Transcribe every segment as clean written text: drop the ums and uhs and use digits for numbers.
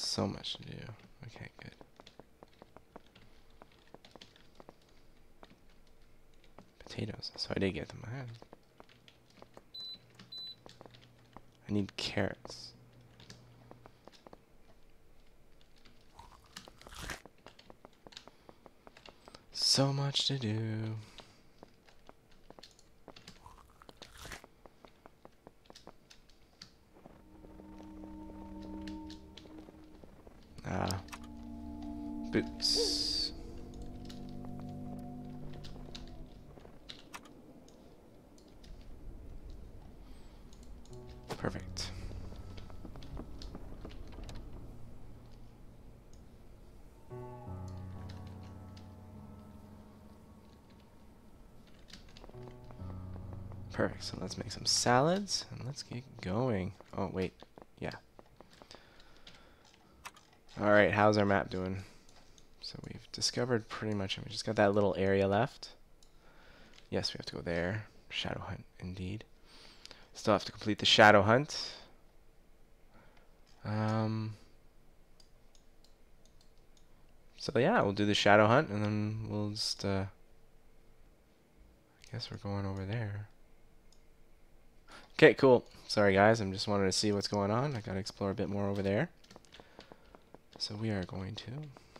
So much to do. Okay, good. Potatoes. So I did get them. I need carrots. So much to do. Boots. Perfect. Perfect. So let's make some salads and let's get going. Oh, wait. Yeah. Alright, how's our map doing? So we've discovered pretty much, we just got that little area left. Yes, we have to go there. Shadow hunt, indeed. Still have to complete the shadow hunt. So yeah, we'll do the shadow hunt and then we'll just, I guess we're going over there. Okay, cool. Sorry guys, I'm just wanted to see what's going on. I gotta explore a bit more over there. So we are going to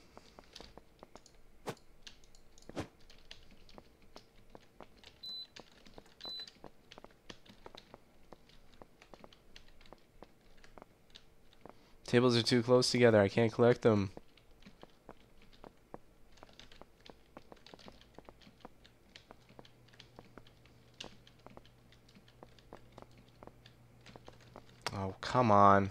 tables are too close together. I can't collect them. Oh, come on.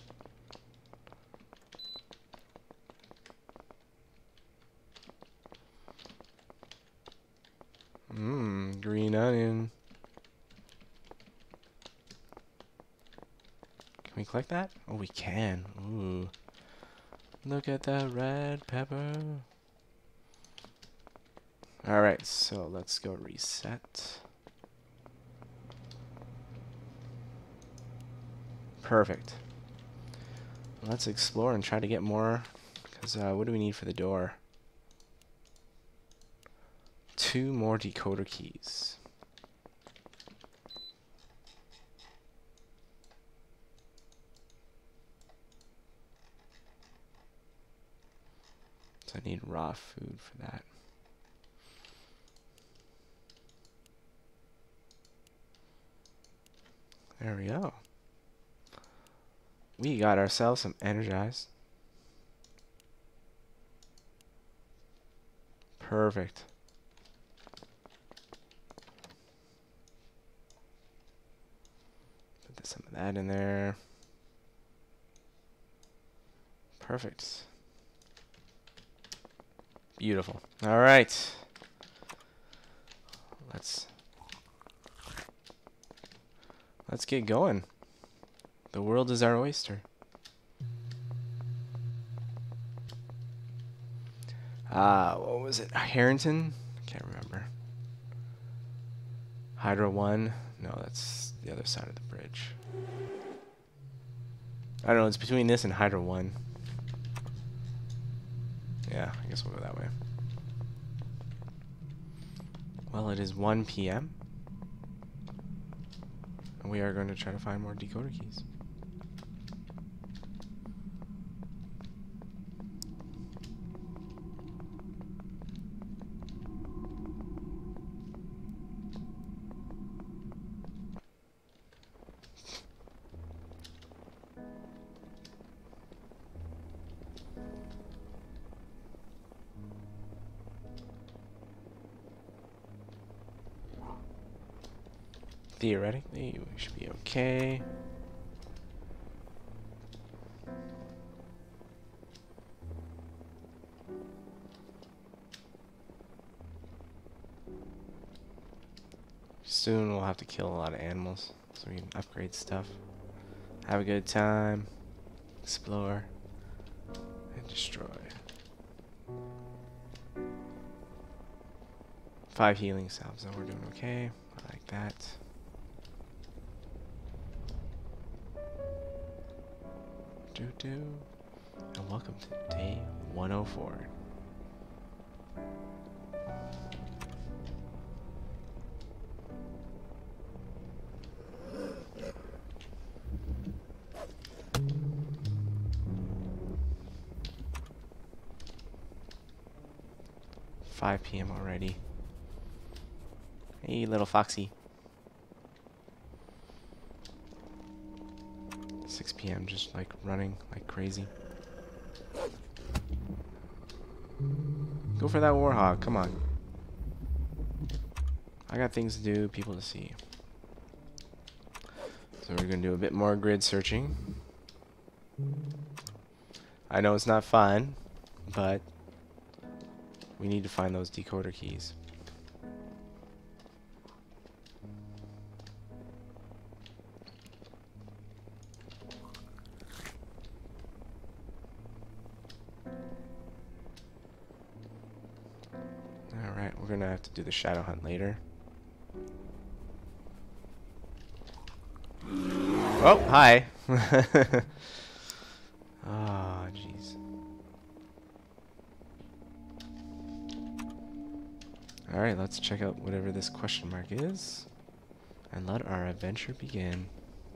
Green onion. Can we collect that? Oh, we can. Ooh. Look at that red pepper. Alright, so let's go reset. Perfect. Let's explore and try to get more. Because what do we need for the door? 2 more decoder keys. So I need raw food for that. There we go. We got ourselves some energized. Perfect. Put some of that in there. Perfect. Beautiful. All right. Let's get going. The world is our oyster. What was it? Harrington? I can't remember. Hydra 1? No, that's the other side of the bridge. I don't know, it's between this and Hydra 1. Yeah, I guess we'll go that way. Well, it is 1 p.m. And we are going to try to find more decoder keys. Theoretically, we should be okay. Soon we'll have to kill a lot of animals so we can upgrade stuff. Have a good time. Explore. And destroy. 5 healing salves, so we're doing okay. I like that. Do-do. And welcome to day 104. PM already. Hey, little foxy. 6 PM, just like running like crazy. Go for that warhog, come on. I got things to do, people to see. So we're gonna do a bit more grid searching. I know it's not fun, but we need to find those decoder keys. Alright, we're gonna have to do the shadow hunt later. Oh, hi! Ah, jeez. Alright, let's check out whatever this question mark is. And let our adventure begin.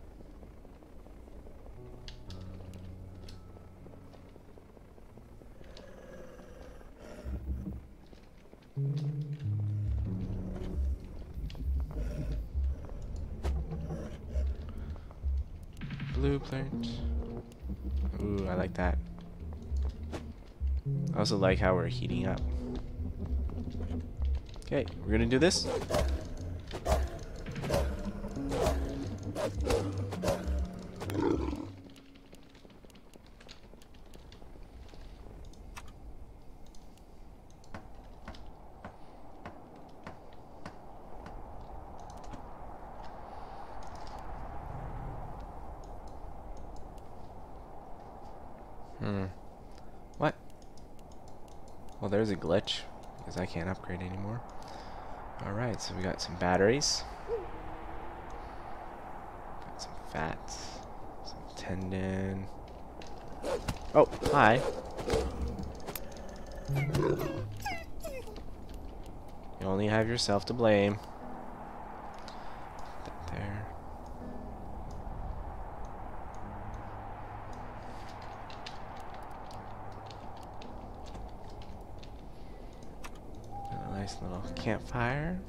Blueprint. Ooh, I like that. I also like how we're heating up. Okay, we're gonna do this. What? Well, there's a glitch because I can't upgrade anymore. Alright, so we got some batteries. Got some fat. Some tendon. Oh, hi. You only have yourself to blame. Put that there. A nice little campfire.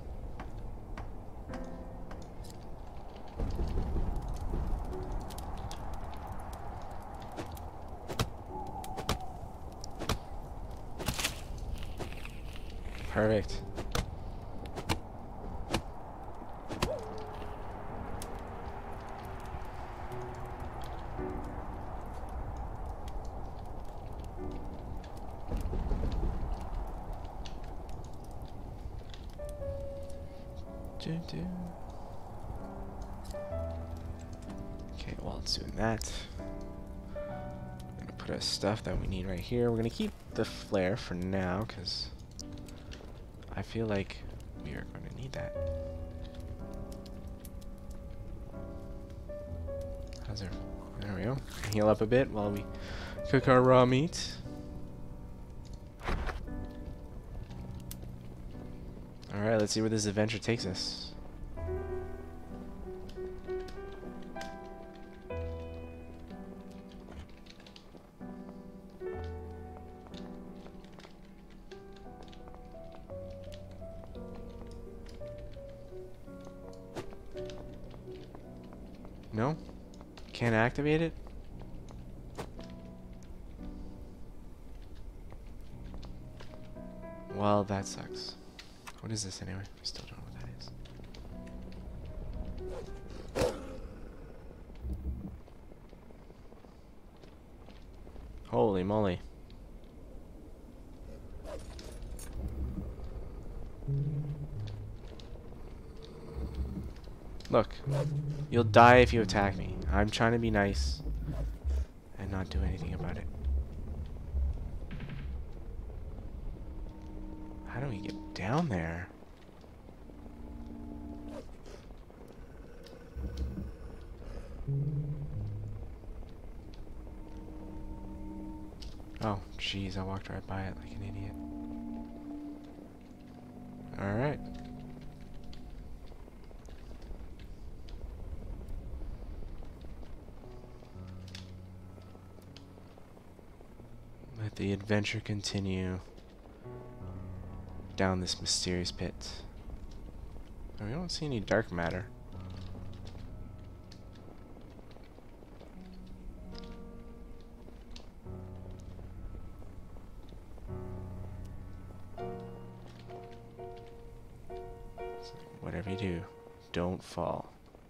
Perfect. Okay, while it's doing that, I'm gonna put our stuff that we need right here. We're gonna keep the flare for now because I feel like we are going to need that. How's there? There we go. Heal up a bit while we cook our raw meat. Alright, let's see where this adventure takes us. No? Can't activate it? Well, that sucks. What is this anyway? I still don't know what that is. Holy moly. Look, you'll die if you attack me. I'm trying to be nice and not do anything about it. How do we get down there? Oh, jeez, I walked right by it like an idiot. Alright. Let the adventure continue down this mysterious pit. Oh, we don't see any dark matter. So whatever you do, don't fall.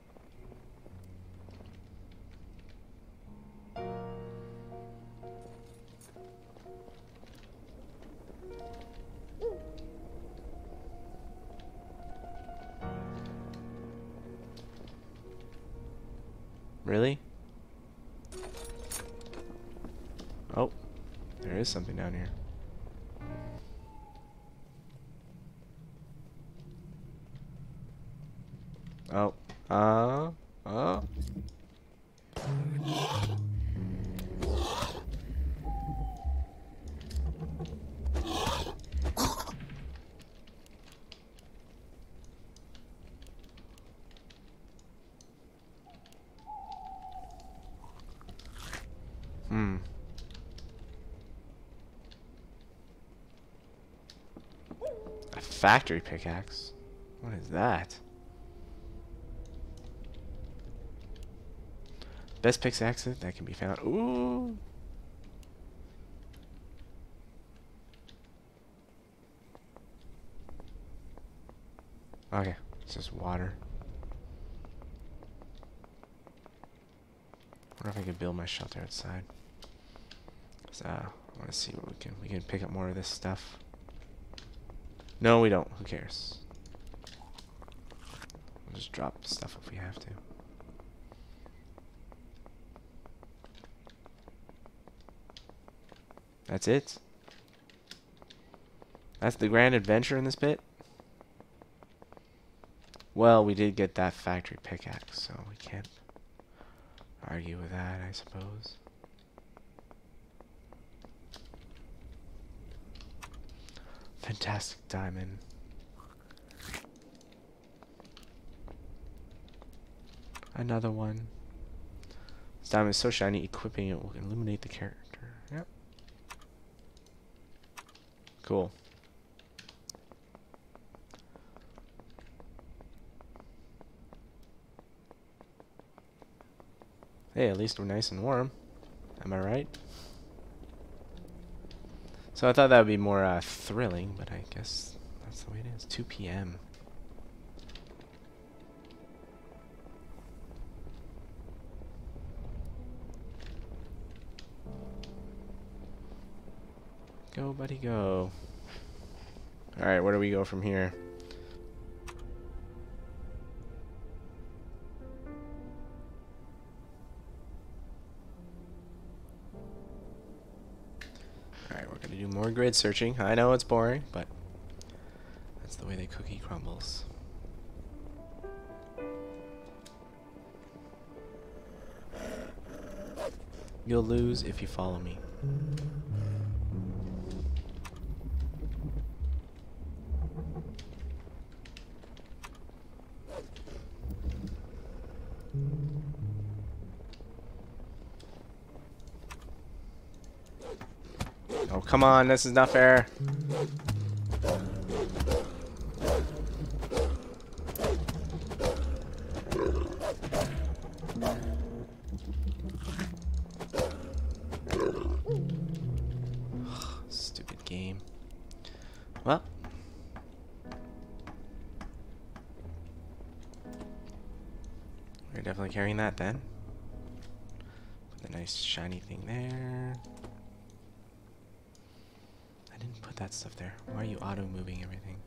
Really? Oh, there is something down here. Oh, oh. Hmm. A factory pickaxe? What is that? Best pickaxe that can be found. Ooh. Okay, it's just water. I wonder if I could build my shelter outside. So, I want to see what we can pick up more of this stuff. No, we don't. Who cares? We'll just drop stuff if we have to. That's it. That's the grand adventure in this bit. Well, we did get that factory pickaxe, so we can't argue with that, I suppose. Fantastic diamond. Another one. This diamond is so shiny, equipping it will illuminate the character. Yep. Cool. Hey, at least we're nice and warm. Am I right? So I thought that would be more thrilling, but I guess that's the way it is. 2 p.m. Go, buddy, go. Alright, where do we go from here? Alright, we're gonna do more grid searching. I know it's boring, but that's the way the cookie crumbles. You'll lose if you follow me. Oh, come on, this is not fair. Stupid game. Well. We're definitely carrying that then. Put the nice shiny thing there. I didn't put that stuff there. Why are you auto-moving everything?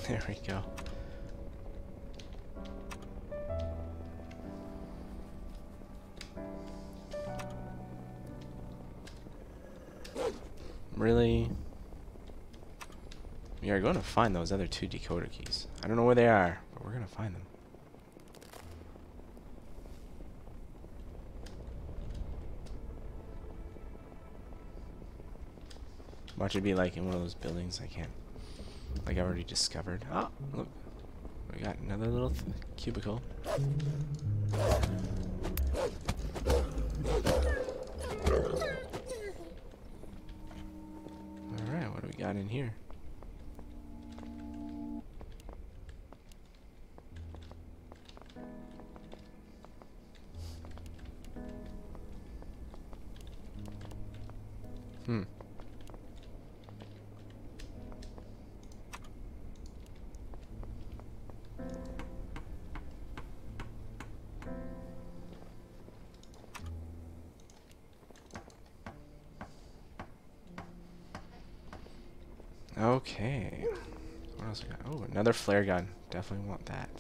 There we go. Really? We are going to find those other 2 decoder keys. I don't know where they are, but we're going to find them. Watch it be like in one of those buildings I can't... Like I already discovered. Oh, look. We got another little cubicle. Alright, what do we got in here? Hmm. Okay. What else we got? Oh, another flare gun. Definitely want that.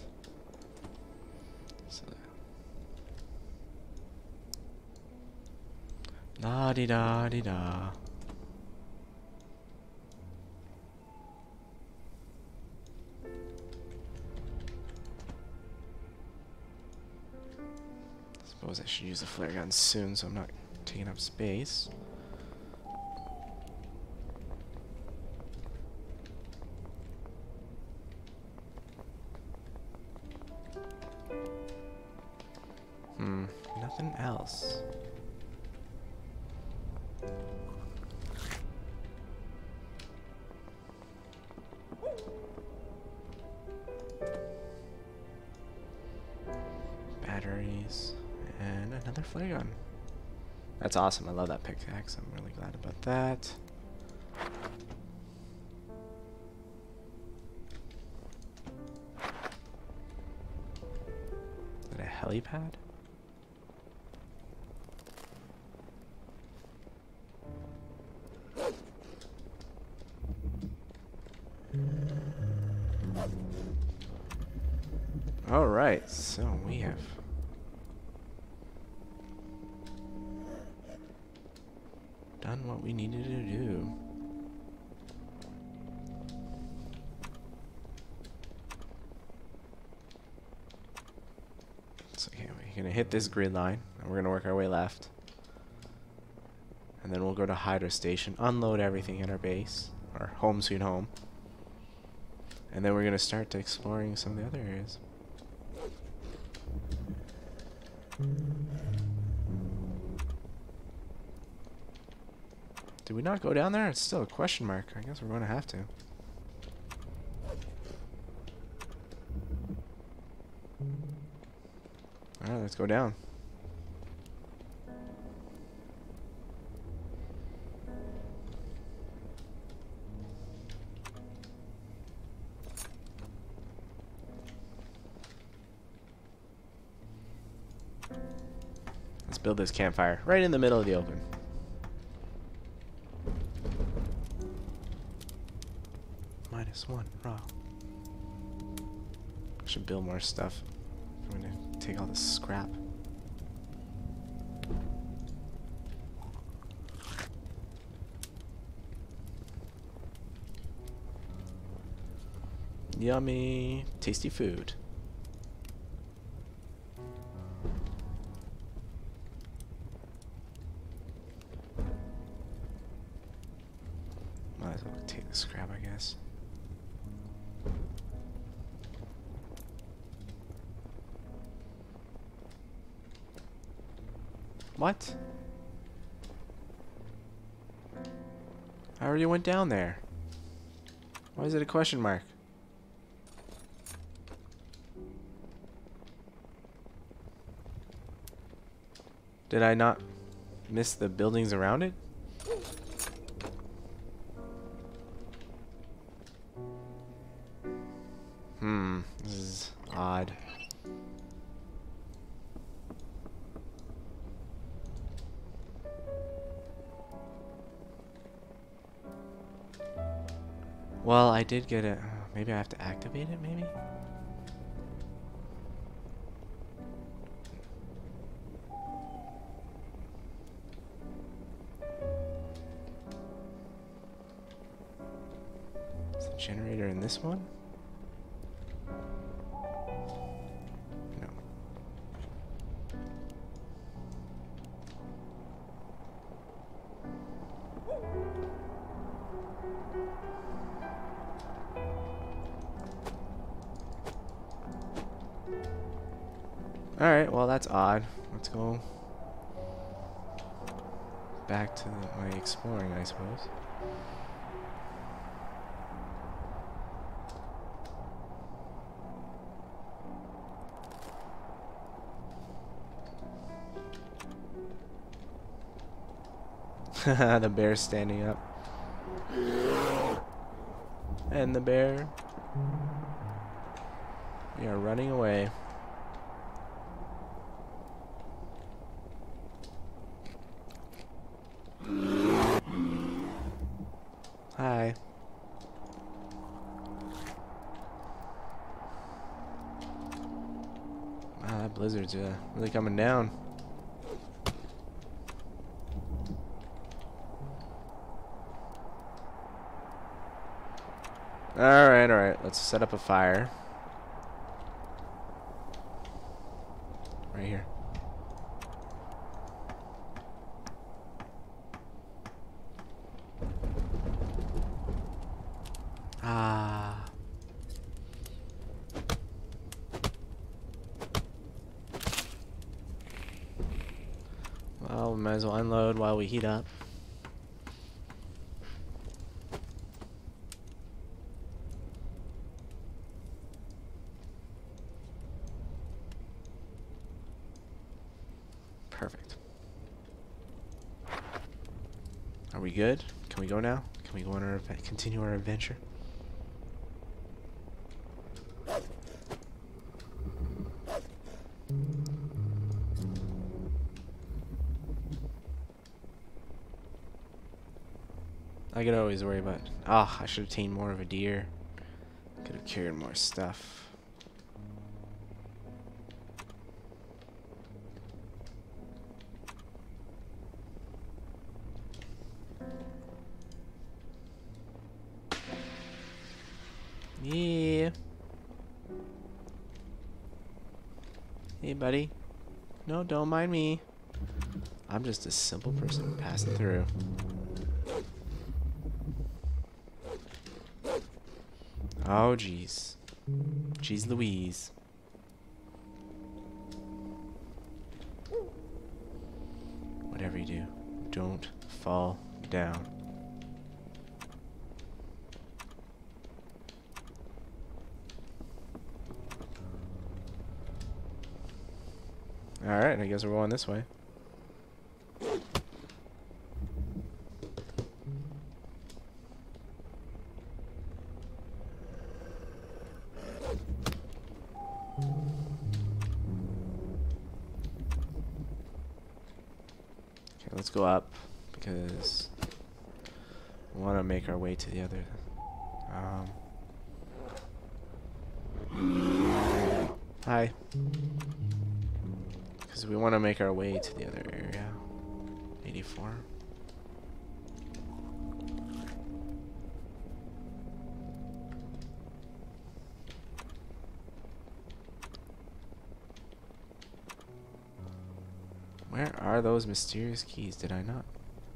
So, la di da di da. Suppose I should use the flare gun soon, so I'm not taking up space. Nothing else. Batteries and another flare gun. That's awesome. I love that pickaxe. I'm really glad about that. Is that a helipad? Alright, so we have done what we needed to do. So okay, we're gonna hit this grid line and we're gonna work our way left. And then we'll go to Hydro Station, unload everything at our base, our home sweet home. And then we're gonna start exploring some of the other areas. Did we not go down there? It's still a question mark. I guess we're going to have to. Alright, let's go down. Let's build this campfire right in the middle of the open. -1 raw. I should build more stuff. I'm gonna take all this scrap. Yummy, tasty food. Might as well take the scrap, I guess. What? I already went down there. Why is it a question mark? Did I not miss the buildings around it? This is odd. Well, I did get it. Maybe I have to activate it, maybe? Is the generator in this one? No. Alright, well that's odd. Let's go back to my exploring, I suppose. The bear's standing up. And the bear. We are running away. Hi. Wow, that blizzard's really coming down. Alright, alright. Let's set up a fire. Right here. Ah. Well, we might as well unload while we heat up. Perfect. Are we good? Can we go now? Can we go on our continue our adventure? I could always worry about. Ah, I should have tamed more of a deer. Could have carried more stuff. Yeah. Hey, buddy. No, don't mind me. I'm just a simple person passing through. Oh, jeez. Jeez Louise. Whatever you do, don't fall down. Alright, I guess we're going this way. Okay, let's go up because we want to make our way to the other. Hi. Because we want to make our way to the other area. 84. Where are those mysterious keys? Did I not?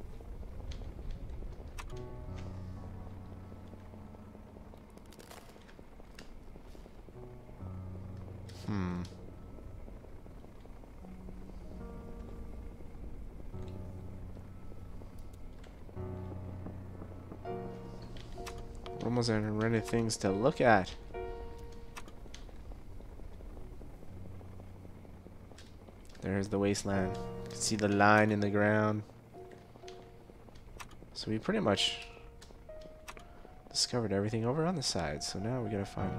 Almost running things to look at. There's the wasteland. You can see the line in the ground. So we pretty much discovered everything over on the side. So now we gotta find.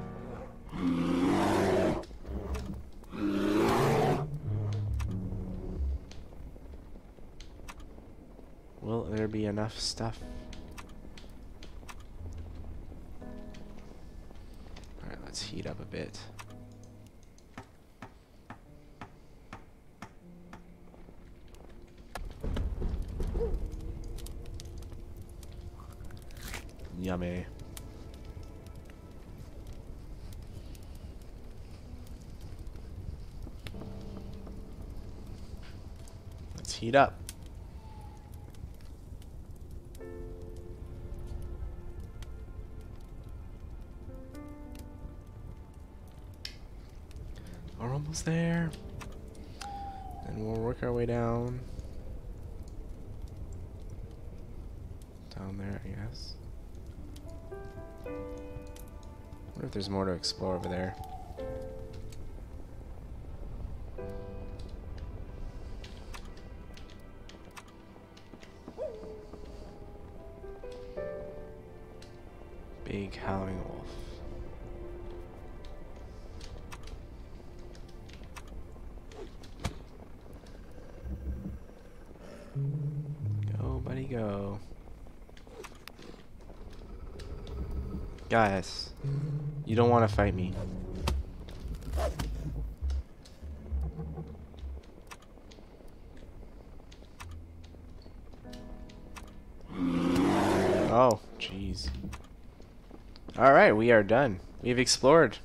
Will there be enough stuff? heat up a bit. Yummy. Let's heat up. We're almost there. And we'll work our way down. Down there, I guess. Wonder if there's more to explore over there. Big howling wolf. Go, buddy, go. Guys, you don't want to fight me. Oh, jeez. Alright, we are done. We've explored.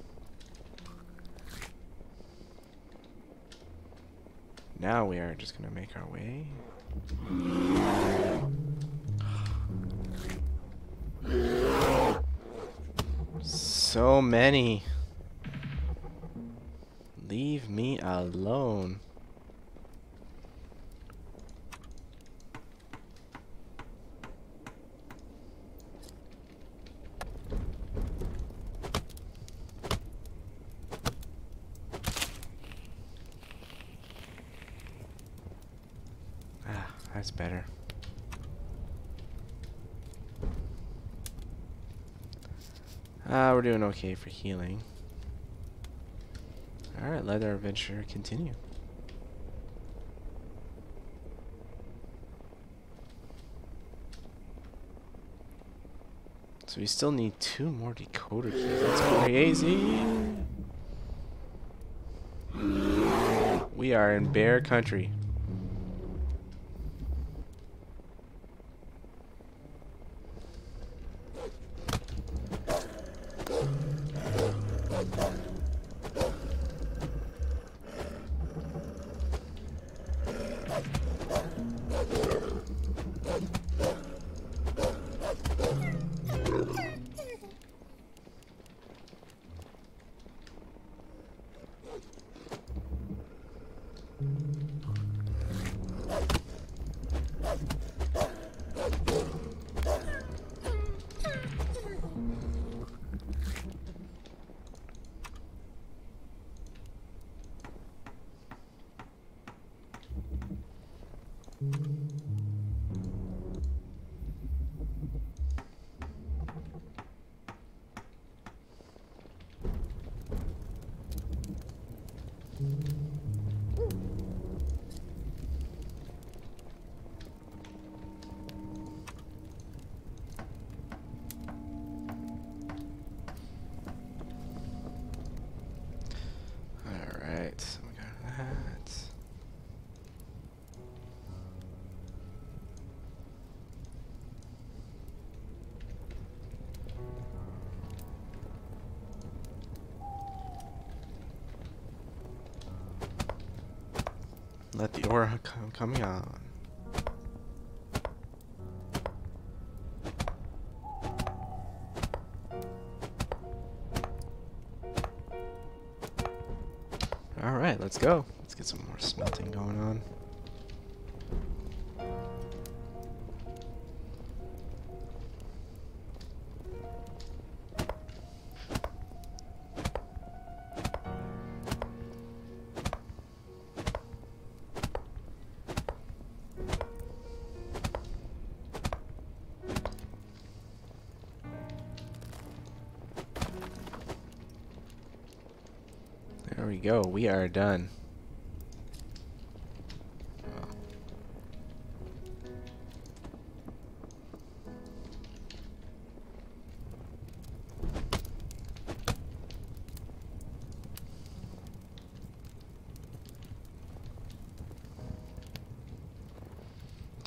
Now we are just gonna make our way. So many. Leave me alone. Ah, that's better. We're doing okay for healing. Alright, let our adventure continue. So we still need 2 more decoder keys. That's crazy. We are in bear country. Alright, so we got that. Let the aura come coming on. Alright, let's go. Let's get some more smelting going on. There we go. We are done.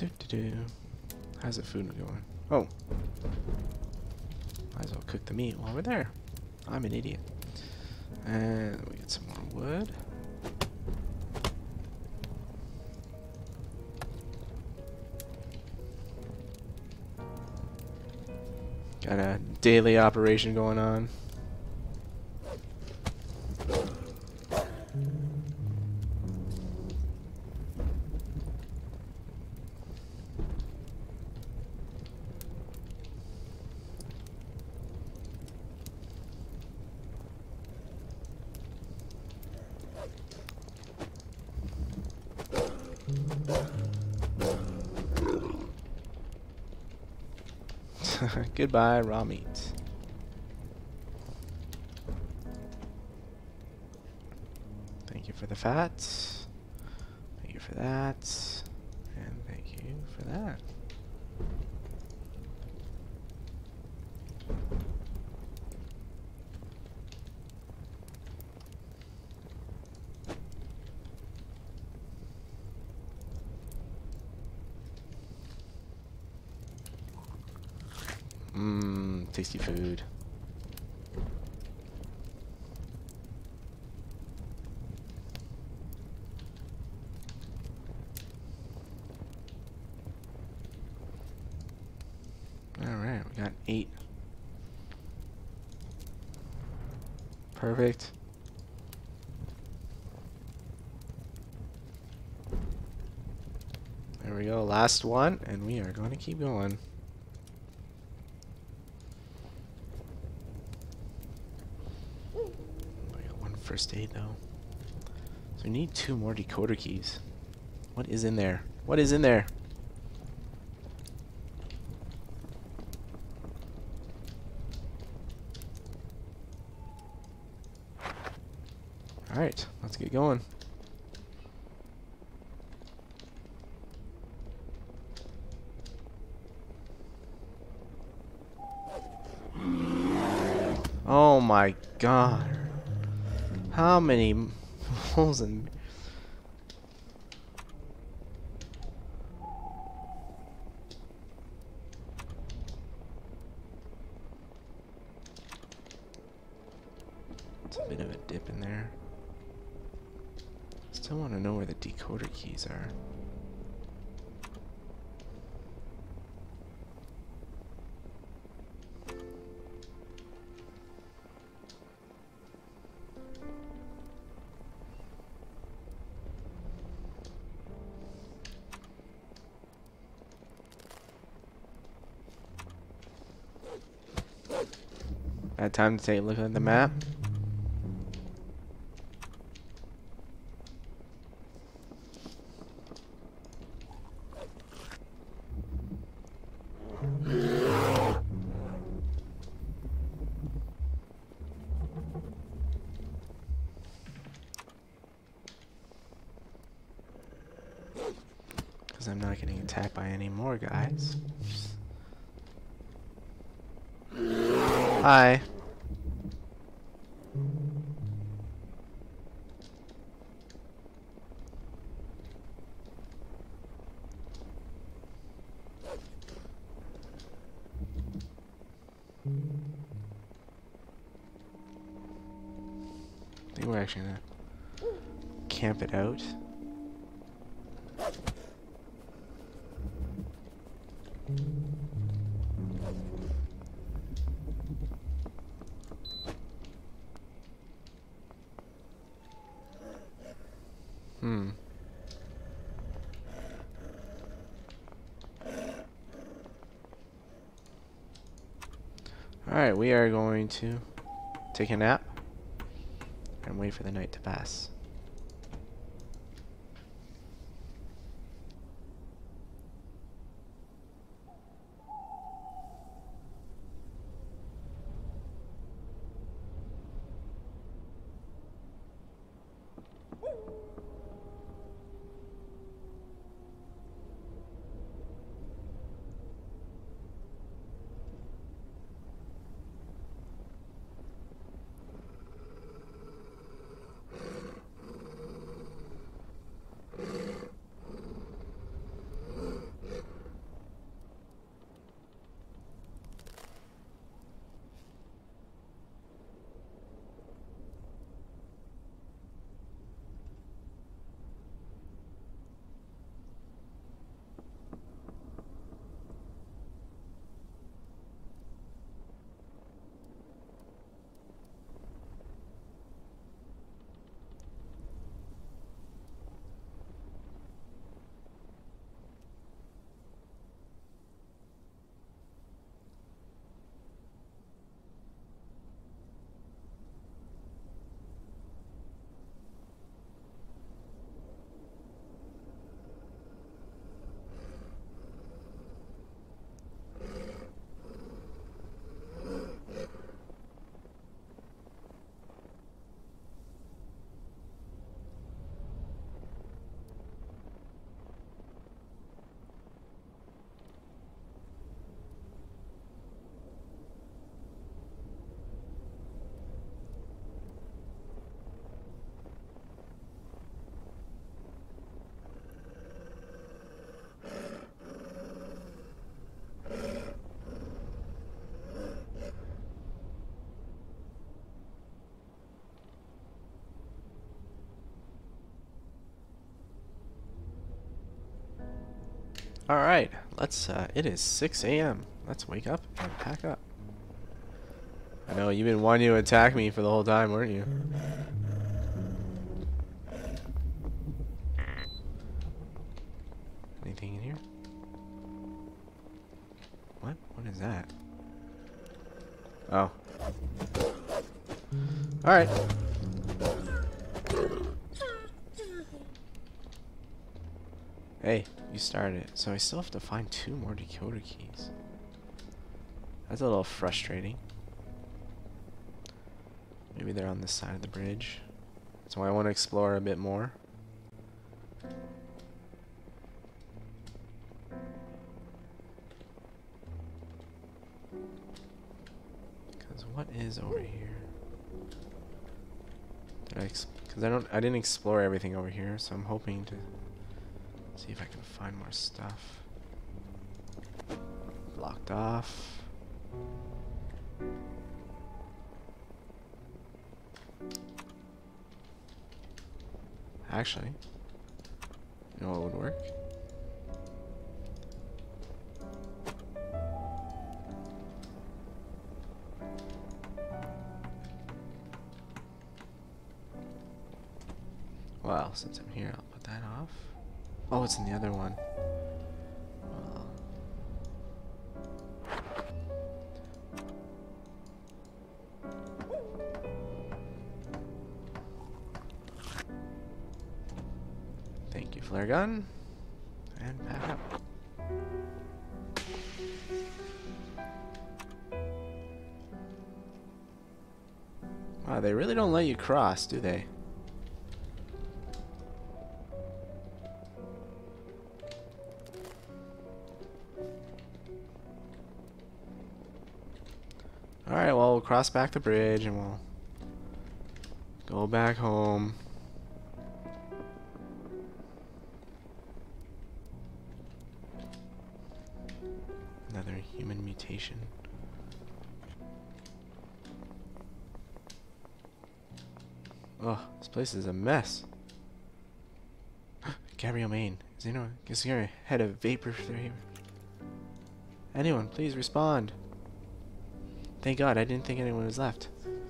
How's the food going? Oh. Might as well cook the meat while we're there. I'm an idiot. And we get some more wood. Got a daily operation going on. Goodbye, raw meat. Thank you for the fat. Thank you for that. And thank you for that. Mmm, tasty food. Alright, we got 8. Perfect. There we go, last one, and we are going to keep going. We got 1 first aid though. So we need 2 more decoder keys. What is in there? What is in there? Alright, let's get going. Oh my god. How many holes in... It's a bit of a dip in there. Still want to know where the decoder keys are. Bad time to take a look at the map. Because I'm not getting attacked by any more guys. Hi. I think we're actually gonna camp it out. Alright, we are going to take a nap and wait for the night to pass. Alright, let's, it is 6 a.m. Let's wake up and pack up. I know, you've been wanting to attack me for the whole time, weren't you? Anything in here? What? What is that? Oh. Alright. Hey, you started it. So I still have to find 2 more decoder keys. That's a little frustrating. Maybe they're on this side of the bridge. That's why I want to explore a bit more. Because what is over here? Because I didn't explore everything over here, so I'm hoping to see if I can find more stuff. Blocked off. Actually, you know what would work? Well, since I'm here, I'll put that off. Oh, it's in the other one. Well. Thank you, flare gun. And back up. Wow, they really don't let you cross, do they? Alright, well, we'll cross back the bridge and we'll go back home. Another human mutation. Oh, this place is a mess. Gabriel Maine. Is your head of vapor flame? Anyone, please respond. Thank God, I didn't think anyone was left.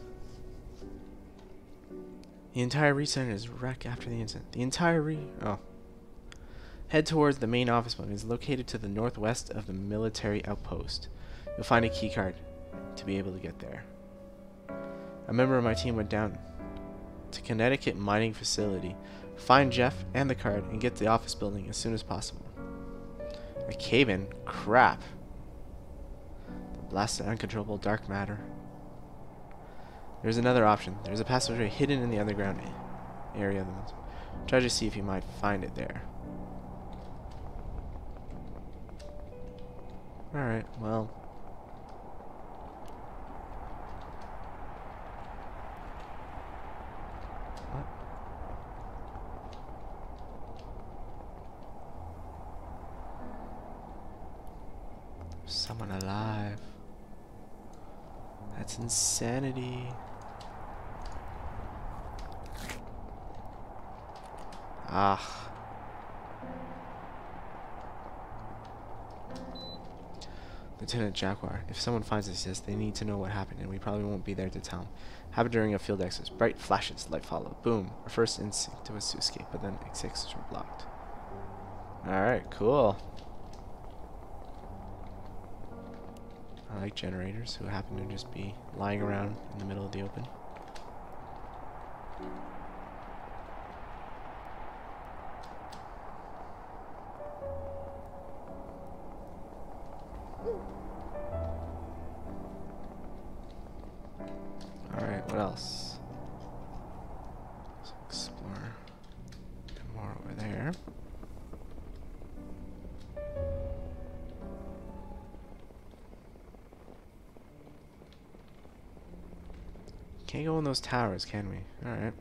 The entire recenter is wrecked after the incident. Oh. Head towards the main office building. It is located to the northwest of the military outpost. You'll find a keycard to be able to get there. A member of my team went down to Connecticut mining facility. Find Jeff and the card and get to the office building as soon as possible. A cave-in? Crap. Blasted uncontrollable dark matter. There's another option. There's a passageway hidden in the underground area of the mountain. Try to see if you might find it there. Alright, well. What? There's someone alive. That's insanity. Ah. Lieutenant Jaguar, if someone finds this, yes, they need to know what happened, and we probably won't be there to tell them. Happened during a field exercise. Bright flashes, light followed. Boom. Our first instinct was to escape, but then exits were blocked. Alright, cool. I like generators who happen to just be lying around in the middle of the open. Alright, what else? Let's explore a bit more over there. Can't go in those towers, can we? Alright.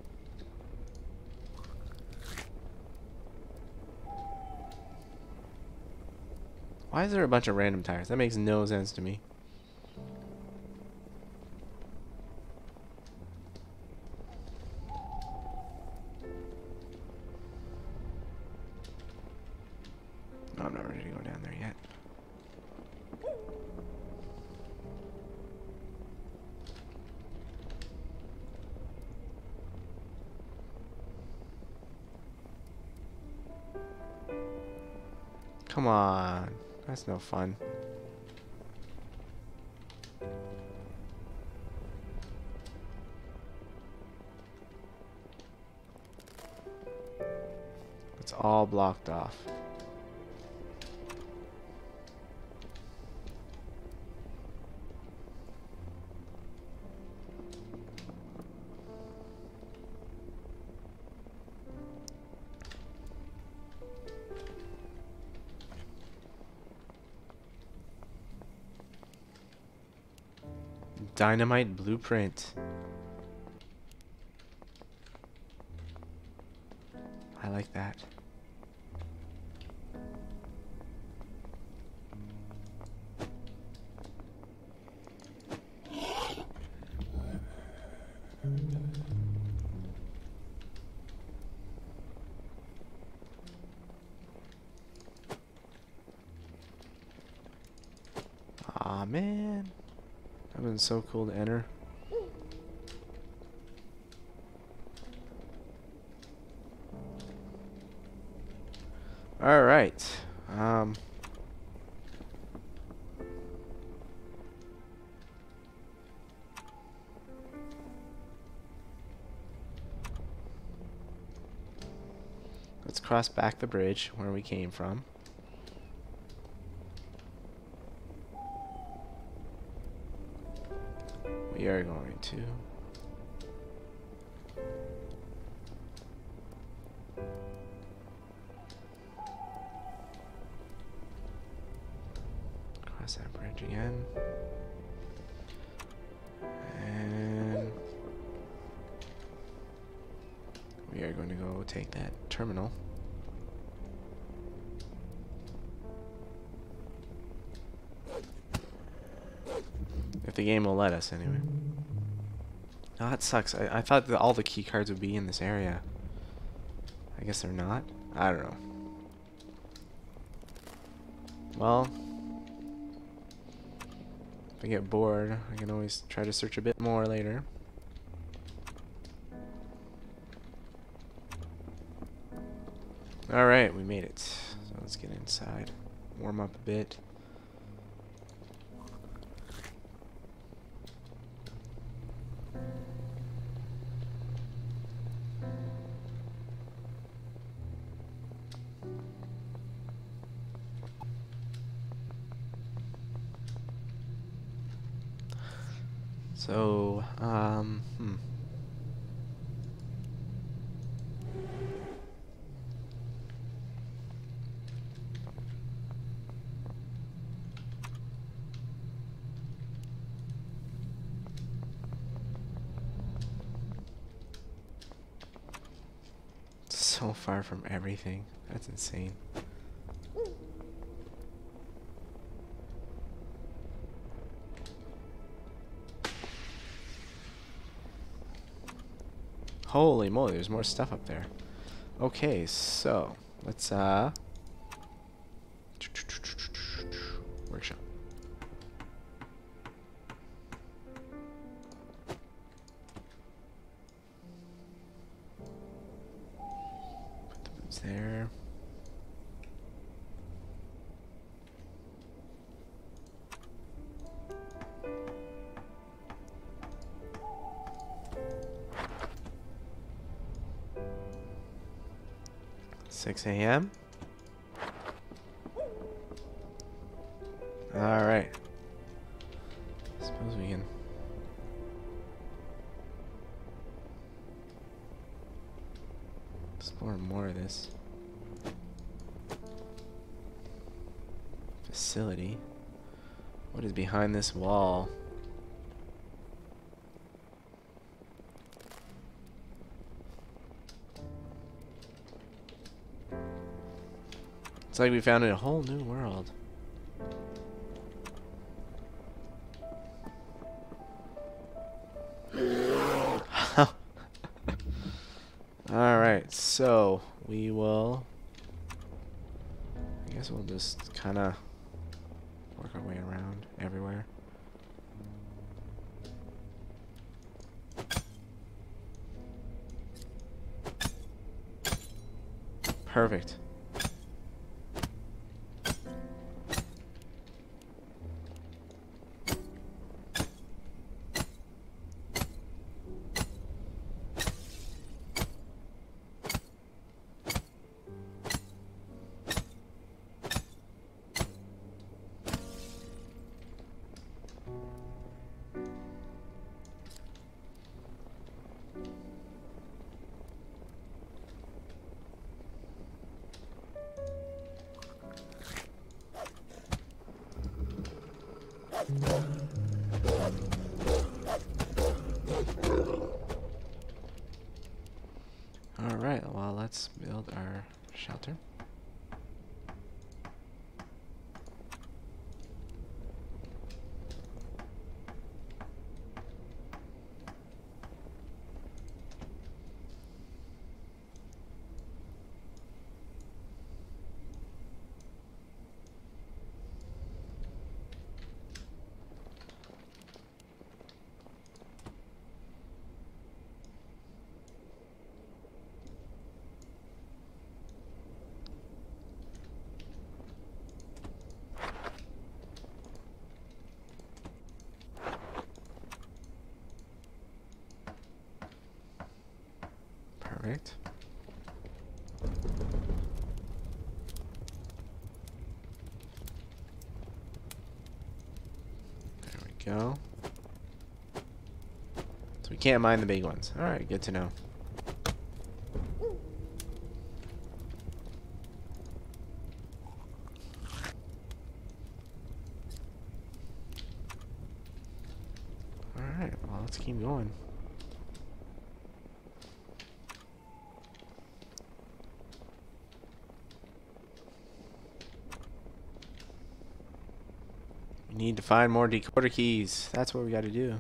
Why is there a bunch of random tires? That makes no sense to me. No, I'm not ready to go down there yet. Come on. That's no fun. It's all blocked off. Dynamite blueprint. I like that. Aw, man. That would been so cool to enter. Alright. Let's cross back the bridge where we came from. We are going to cross that bridge again. And we are going to go take that terminal. If the game will let us, anyway. Oh, that sucks. I thought that all the key cards would be in this area. I guess they're not. I don't know. Well, if I get bored, I can always try to search a bit more later. Alright, we made it. So let's get inside. Warm up a bit. So, so far from everything. That's insane. Holy moly, there's more stuff up there. Okay, so let's workshop. Put the boots there. $6 a.m. Alright. Suppose we can explore more of this facility. What is behind this wall? It's like we found a whole new world. Alright, so we will, I guess we'll just kind of work our way around everywhere. Perfect. Alright, well, let's build our shelter. Perfect. There we go. So we can't mine the big ones. Alright, good to know. Alright, well, let's keep going. We need to find more decoder keys. That's what we got to do.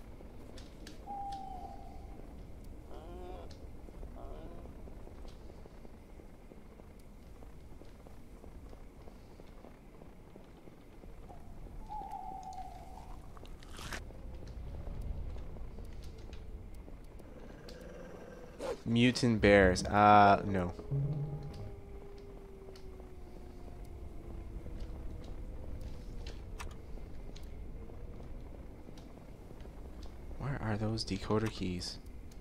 Mutant bears. No. Where are those decoder keys?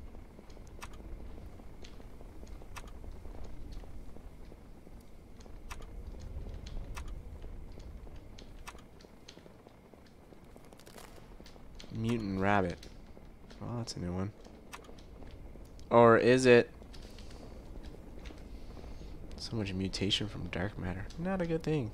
Mutant rabbit. Well, that's a new one. Or is it? So much mutation from dark matter. Not a good thing.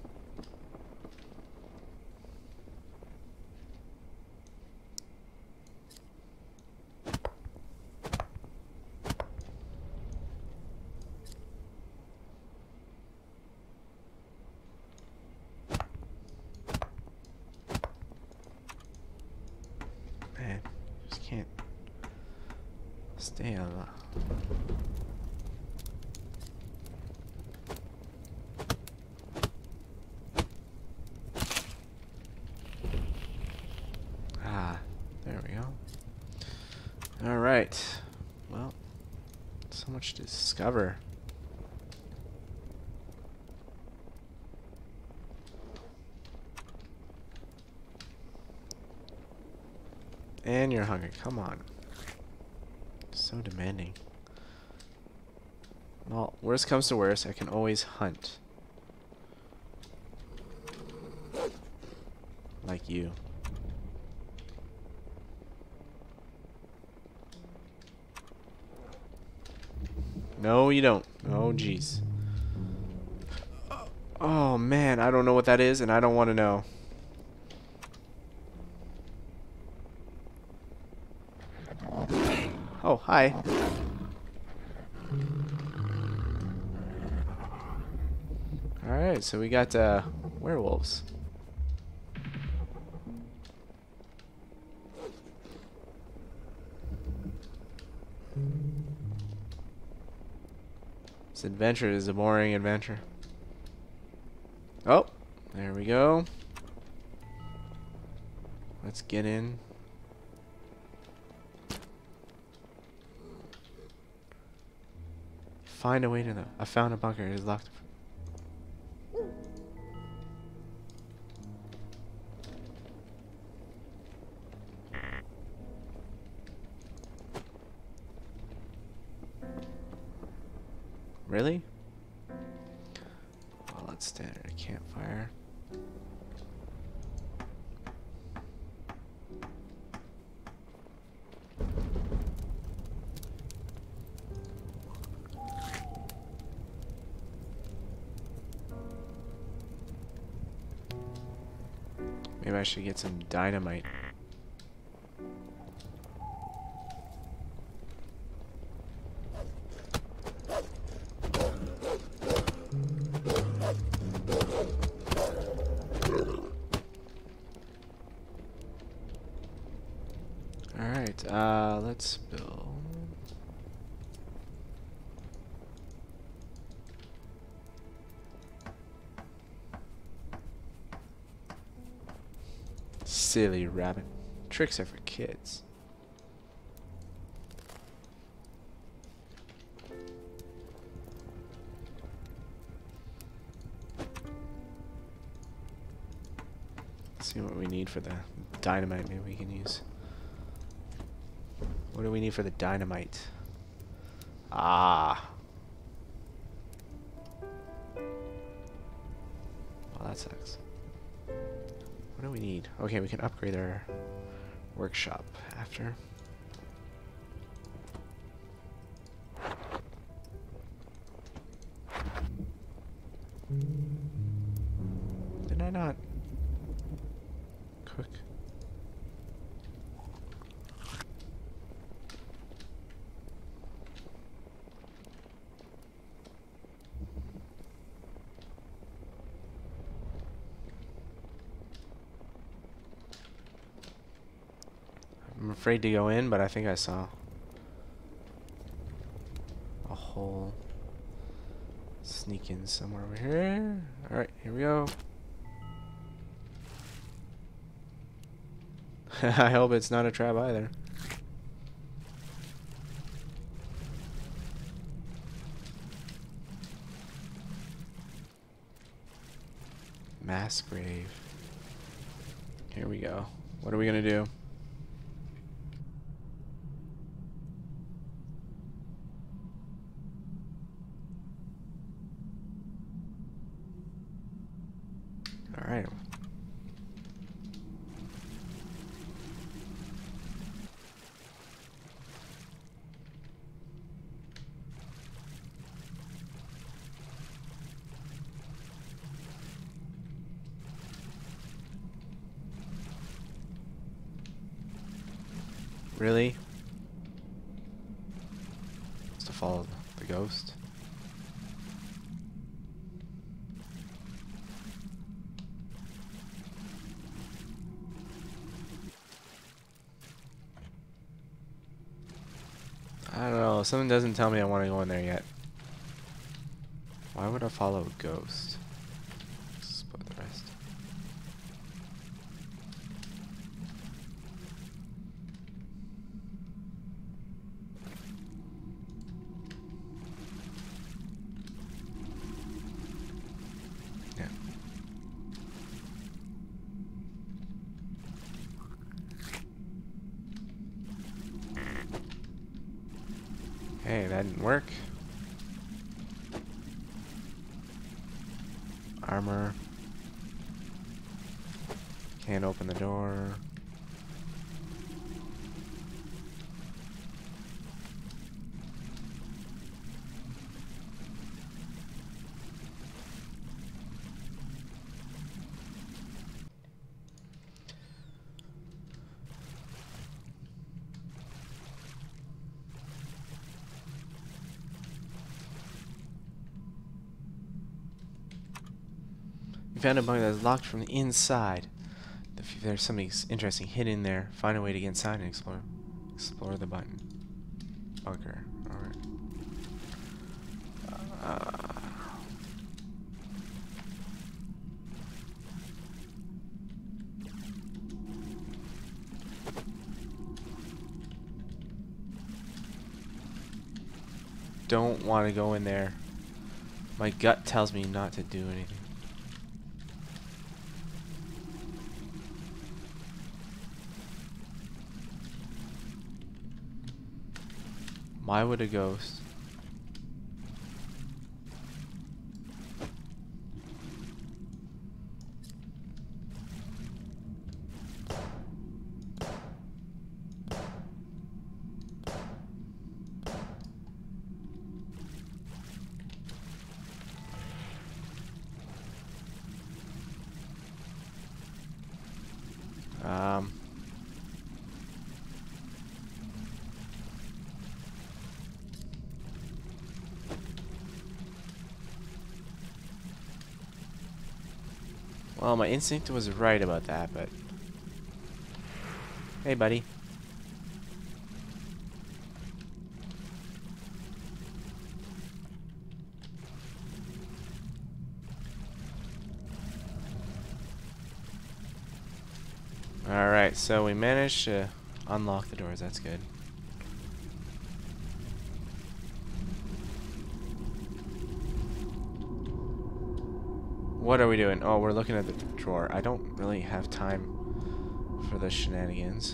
Man, just can't stay alive. There we go. Alright. Well, so much to discover. And you're hungry. Come on. So demanding. Well, worst comes to worst, I can always hunt. Like you. No, you don't. Oh, jeez. Oh, man, I don't know what that is, and I don't want to know. Oh, hi. Alright, so we got werewolves. This adventure is a boring adventure. Oh, there we go. Let's get in. Find a way to the... I found a bunker. It is locked. Really? Well, let's stand at a campfire. Maybe I should get some dynamite. Alright, let's build. Silly rabbit. Tricks are for kids. Let's see what we need for the dynamite. Maybe we can use. What do we need for the dynamite? Ah. Well, that sucks. What do we need? Okay, we can upgrade our workshop after. Did I not cook? I'm afraid to go in, but I think I saw a hole. Sneak in somewhere over here. Alright, here we go. I hope it's not a trap either. Mass grave. Here we go. What are we gonna do? Alright. Really? Just to follow the ghost? I don't know. Something doesn't tell me I want to go in there yet. Why would I follow a ghost? Split the rest. Yeah. Hey, that didn't work. Armor. Can't open the door. You found a bunker that's locked from the inside. If there's something interesting hidden in there, find a way to get inside and explore the bunker. Alright. don't want to go in there. My gut tells me not to do anything. Why would a ghost? Well, my instinct was right about that, but... Hey, buddy. Alright, so we managed to unlock the doors, that's good. What are we doing? Oh, we're looking at the drawer. I don't really have time for the shenanigans.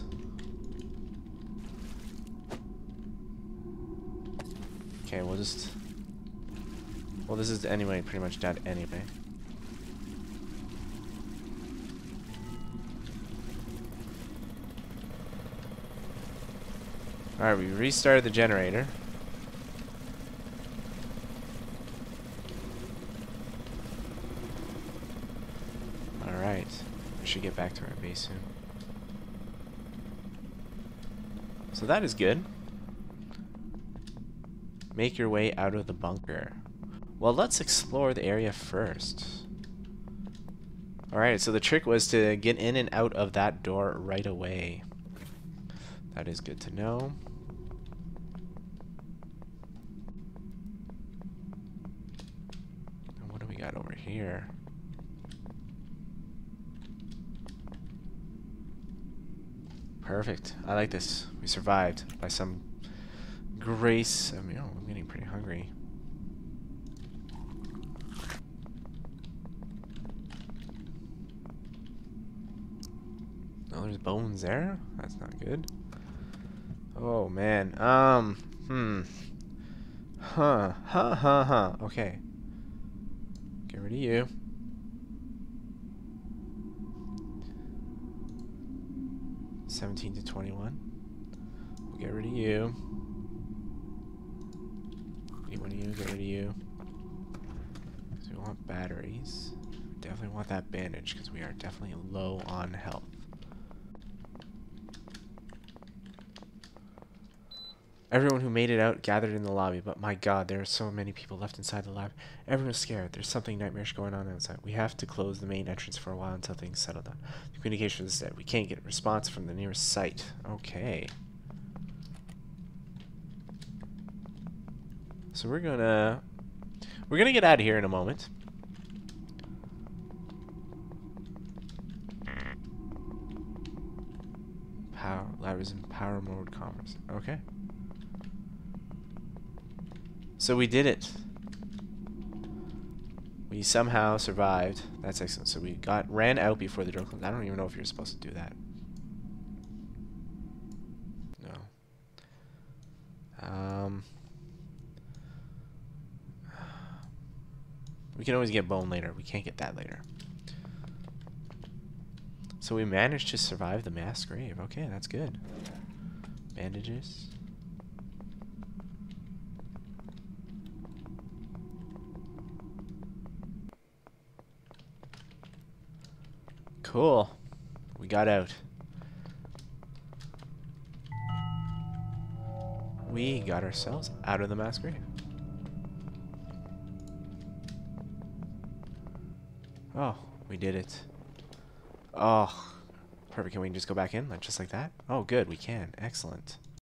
Okay, we'll just... Well, this is anyway, pretty much dead anyway. Alright, we restarted the generator. Alright, we should get back to our base soon. So that is good. Make your way out of the bunker. Well, let's explore the area first. Alright, so the trick was to get in and out of that door right away. That is good to know. And what do we got over here? Perfect. I like this. We survived by some grace. I mean, oh, I'm getting pretty hungry. Oh, there's bones there? That's not good. Oh, man. Okay. Get rid of you. $17 to $21. We'll get rid of you. Get rid of you, get rid of you. So we want batteries. We definitely want that bandage because we are definitely low on health. Everyone who made it out gathered in the lobby, but my god, there are so many people left inside the lab. Everyone's scared. There's something nightmarish going on outside. We have to close the main entrance for a while until things settle down. The communication is dead. We can't get a response from the nearest site. Okay. So we're gonna get out of here in a moment. Lab is in power mode commerce. Okay. So we did it. We somehow survived. That's excellent. So we ran out before the door closed. I don't even know if you're supposed to do that. No. We can always get bone later. We can't get that later. So we managed to survive the mass grave. Okay, that's good. Bandages. Cool. We got out. We got ourselves out of the mass grave. Oh, we did it. Oh, perfect. Can we just go back in? Just like that? Oh, good. We can. Excellent.